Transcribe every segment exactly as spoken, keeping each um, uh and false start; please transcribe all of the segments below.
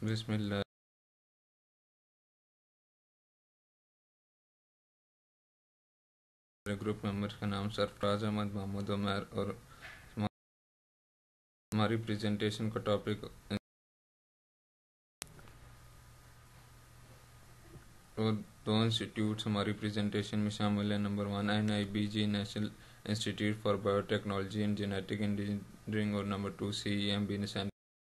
بسم اللہ. Group members کا نام سرفراز احمد، محمد عمیر، اور ہماری پریزنٹیشن کا ٹاپک اور دو انسٹیٹیوٹس ہماری پریزنٹیشن میں شامل ہیں. Number one N I B G National Institute for Biotechnology and Genetic Engineering, اور number two C E M B center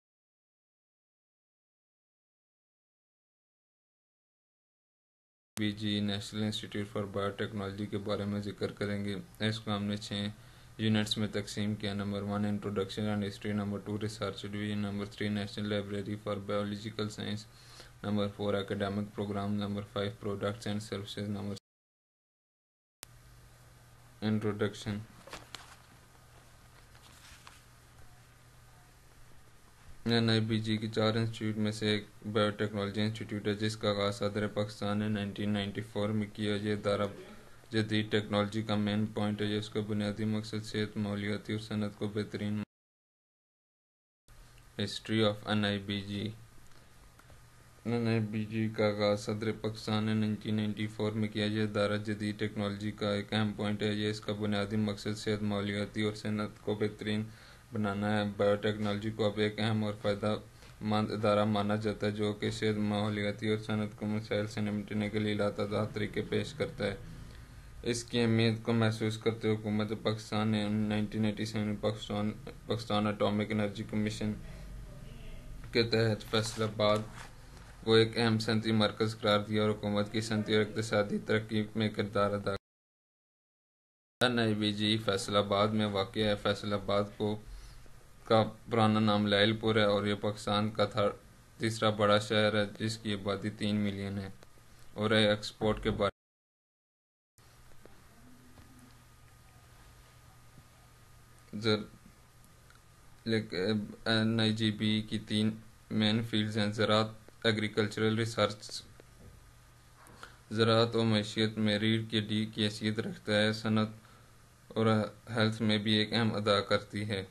B G National Institute for bio technology کے بارے میں ذکر کریں گے. اس کو ہم نے چھ یونٹس میں تقسیم کیا. Number one introduction and history, number two research division, number three national library for biological science, number four academic program, number five products and services. Number introduction. N I B G کی چار institute میں سے ایک bio technology institute ہے جس کا آغاز صدر پاکستان نے نائنٹین نائنٹی فور میں کیا. یہ ادارہ جدید ٹیکنالوجی کا مین پوائنٹ ہے. اس کا بنیادی مقصد صحت، ماحولیاتی اور صنعت کو بہترین. History of N I B G. N I B G کا آغاز صدر پاکستان نے نائنٹین نائنٹی فور میں کیا. یہ ادارہ جدید ٹیکنالوجی کا ایک اہم پوائنٹ ہے. یہ اس کا بنیادی مقصد صحت، ماحولیاتی اور صنعت کو بہترین بنانا ہے. بایو ٹیکنالوجی کو اب ایک اہم اور فائدہ مند ادارہ مانا جاتا ہے جو کہ صحت، ماحولیاتی اور صنعت کو مسائل سے نمٹنے کے لیے لاتعداد طریقے پیش کرتا ہے. اس کی اہمیت کو محسوس کرتے ہوئے حکومت پاکستان نے نائنٹین ایٹی سیون میں Pakistan Pakistan Atomic Energy Commission کے تحت فیصل آباد کو ایک اہم صنعتی مرکز قرار دیا اور حکومت کی صنعتی اور اقتصادی ترقی میں کردار ادا کیا. N I B G Faisalabad میں واقع ہے. فیصل آباد کو کا پرانا نام لائل پور ہے اور یہ پاکستان کا تیسرا بڑا شہر ہے جس کی آبادی تین ملین ہے. اور ایکسپورٹ کے بارے این آئی جی بی کی تین مین فیلڈز ہیں: زراعت، ایگریکلچرل ریسرچ زراعت و معیشت میں ریڑھ کی ہڈی کی حیثیت رکھتا ہے. صنعت اور ہیلتھ میں بھی ایک اہم ادا کرتی ہے.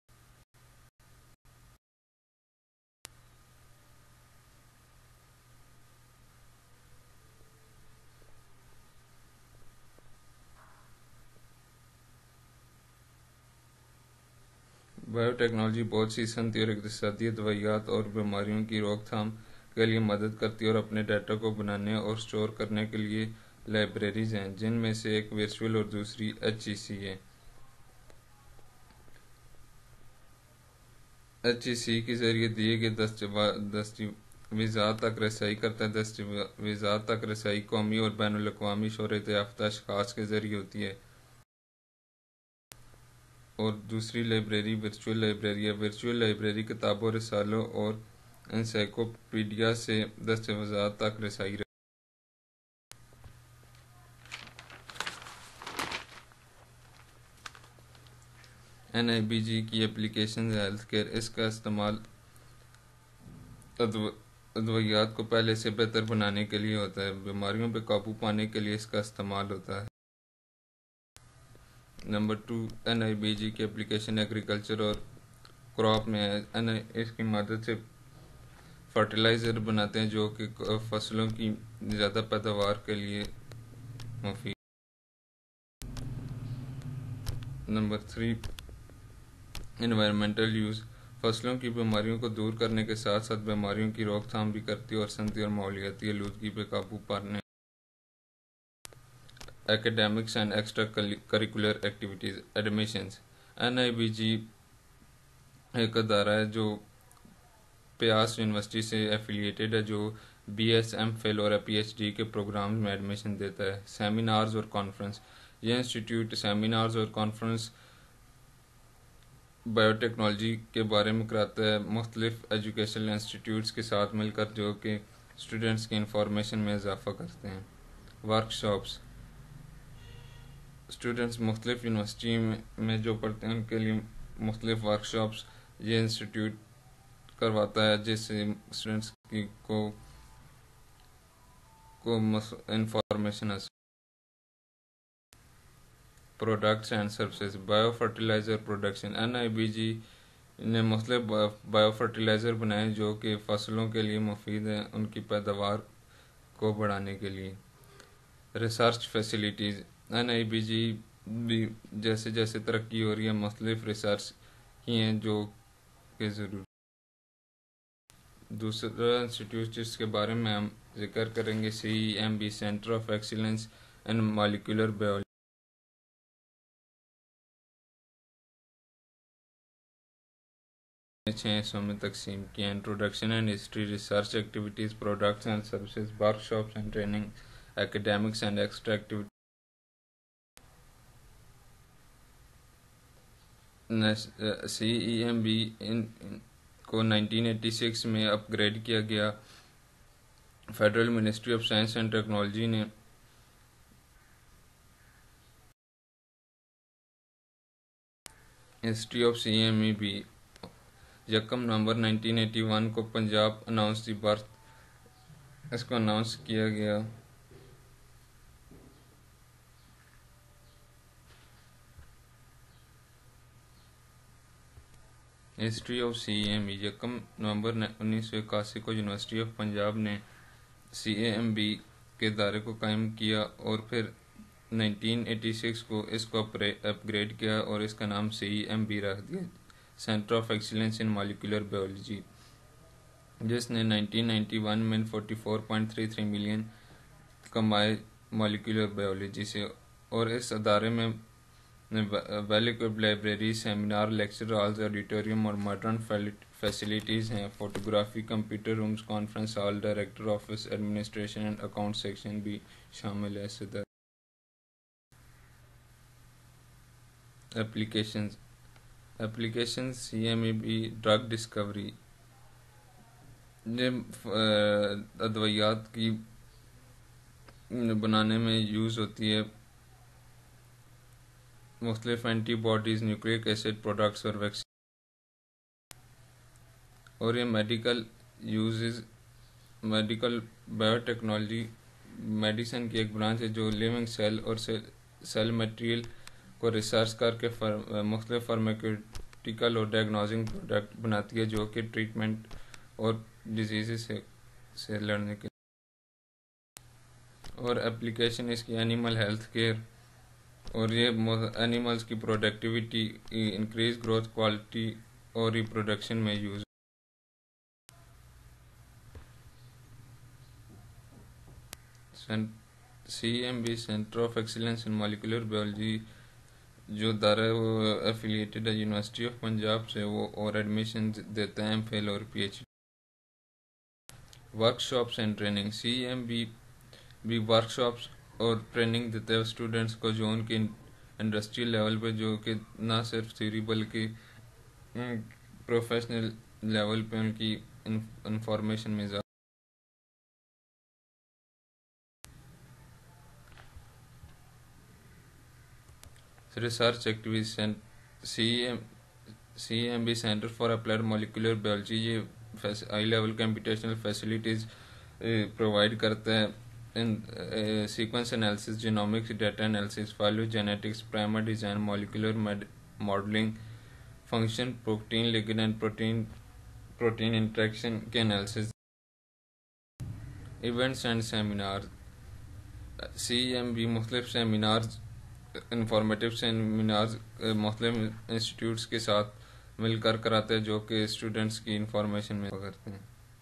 بایو ٹیکنالوجی بہت سی صنعتی اور اقتصادی ادویات اور بیماریوں کی روک تھام کے لیے مدد کرتی ہے اور اپنے ڈیٹا کو بنانے اور اسٹور کرنے کے لیے لائبریریز ہیں جن میں سے ایک ورچوئل اور دوسری ایچ ای سی ہے. ایچ ای سی کے ذریعے دیے گئے دستاویزات تک رسائی کرتا ہے. دستاویزات تک رسائی قومی اور بین الاقوامی شہرت یافتہ اشخاص کے ذریعے ہوتی ہے. اور دوسری لائبریری ورچوئل لائبریری ہے. ورچوئل لائبریری کتابوں، رسالوں اور انسائکلوپیڈیا سے دستاویزات تک رسائی رکھتی ہے. این آئی بی جی کی اپلیکیشنز ہیلتھ کیئر. اس کا استعمال ادویات کو پہلے سے بہتر بنانے کے لیے ہوتا ہے. بیماریوں پہ قابو پانے کے لیے اس کا استعمال ہوتا ہے. Number two N I B G کی اپلیکیشن ایگریکلچر اور کراپ میں ہے. این آئی اس کی مدد سے فرٹیلائزر بناتے ہیں جو کہ فصلوں کی زیادہ پیداوار کے لیے مفید. Number three environmental use. فصلوں کی بیماریوں کو دور کرنے کے ساتھ ساتھ بیماریوں کی روک تھام بھی کرتی ہے اور صنعتی اور ماحولیاتی آلودگی پہ قابو پانے. Academics and extra curricular activities. Admissions. N I B G ایک ادارہ ہے جو پیاس یونیورسٹی سے ایفیلیٹڈ ہے جو بی ایس ایم فل اور پی ایچ ڈی کے پروگرامز میں ایڈمیشن دیتا ہے. سیمینارز اور کانفرنس. یہ انسٹیٹیوٹ سیمینارز اور کانفرنس بایو ٹیکنالوجی کے بارے میں کراتا ہے مختلف ایجوکیشنل انسٹیٹیوٹس کے ساتھ مل کر جو کہ اسٹوڈنٹس کی انفارمیشن میں اضافہ کرتے ہیں. ورکشاپس. اسٹوڈنٹس مختلف یونیورسٹی میں جو پڑھتے ہیں ان کے لیے مختلف ورکشاپس یہ انسٹیٹیوٹ کرواتا ہے جس سے اسٹوڈنٹس کی کو کو انفارمیشن حاصل. Products and services. Biofertilizer production. N I B G نے مختلف بایو فرٹیلائزر بنائے جو کہ فصلوں کے لیے مفید ہیں ان کی پیداوار کو بڑھانے کے لیے۔ Research facilities, N I B G بھی جیسے جیسے ترقی ہو رہی ہے مختلف ریسرچ کی ہیں جو کہ ضرور۔ دوسرا انسٹیٹیوٹ جس کے بارے میں ہم ذکر کریں گے C E M B, center of excellence in molecular biology, چھ حصوں میں تقسیم کیا: introduction and history, research activities, products and services, workshops and training, academics and extra activities. C E M B کو نائنٹین ایٹی سکس میں upgrade کیا گیا۔ Federal ministry of science and technology نے history of C M E B یکم نومبر nineteen eighty one کو Punjab announce the birth اس کو اناؤنس کیا گیا۔ History of C M E یکم نومبر انیس سو اکاسی کو یونیورسٹی آف پنجاب نے سی اے ایم بی کے ادارے کو قائم کیا اور پھر نائنٹین ایٹی سکس کو اس کو اپ گریڈ کیا اور اس کا نام سی ای ایم بی رکھ دیا، center of excellence in molecular biology, جس نے نائنٹین نائنٹی ون میں forty four point three three million کمائے مالیکولر بایولوجی سے، اور اس ادارے میں well equipped library, seminar, lecture halls, auditorium اور ماڈرن فیسیلیٹیز ہیں۔ Photography, computer rooms, conference hall, director office, administration and account section بھی شامل ہے اس ادارے۔ Applications applications C M E B drug discovery, ادویات کی بنانے میں یوز ہوتی ہے، مختلف antibodies, nucleic acid products اور ویکسین، اور یہ medical uses medical biotechnology medicine کی ایک برانچ ہے جو لیونگ سیل اور سیل میٹیریل کو ریسرچ کر کے مختلف فارماکیوٹیکل اور ڈائگنوزنگ پروڈکٹ بناتی ہے جو کہ ٹریٹمنٹ اور ڈیزیزز سے سے لڑنے کے، اور اپلیکیشن اس کی اینیمل ہیلتھ کیئر، اور یہ اینیملز کی پروڈکٹیوٹی، انکریز گروتھ، کوالٹی اور ریپروڈکشن میں use. C M B center of excellence in molecular biology جو ادارہ ہے وہ ایفیلیٹڈ ہے یونیورسٹی آف پنجاب سے، وہ اور ایڈمیشن دیتا ہے ایم فل اور P H D. Workshops and training, C M B بھی ورک شاپس اور ٹریننگ دیتا ہے اسٹوڈنٹس کو جو ان کے انڈسٹریل لیول پہ، جو کہ نہ صرف تھیوری بلکہ پروفیشنل لیول پہ ان کی انفارمیشن میں اضافہ۔ Research activities, C C M B center for applied molecular biology یہ high level computational facilities provide کرتا ہے، sequence analysis, genomics data analysis, phylogenetics, primer design, molecular modelling, function, protein ligand and protein protein interaction کے analysis. Events and seminar, C M B مختلف seminars, informative seminars مختلف institutes کے ساتھ مل کر کراتے ہیں جو کہ اسٹوڈنٹس کی انفارمیشن میں کرتے ہیں۔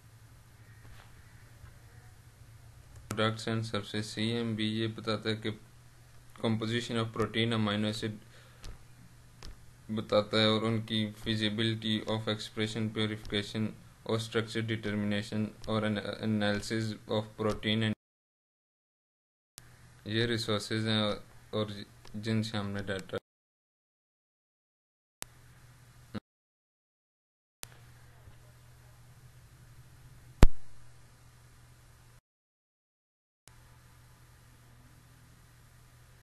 Products and services, C M B یہ بتاتا ہے کہ composition of protein, amino acid بتاتا ہے اور ان کی فیزیبلٹی آف ایکسپریشن، پیوریفیکیشن اور اسٹرکچر ڈٹرمنیشن اور انالیسز آف پروٹین اینڈ، یہ ریسورسز ہیں اور جن سے ہم نے ڈیٹا